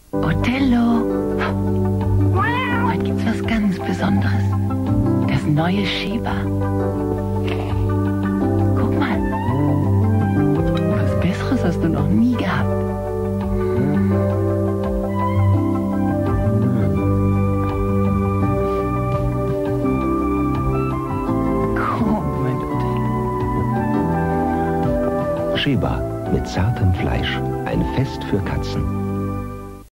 Othello. Heute gibt's was ganz Besonderes. Das neue Sheba. Guck mal. Was Besseres hast du noch nie gehabt. Komm, mein Othello. Sheba mit zartem Fleisch. Ein Fest für Katzen.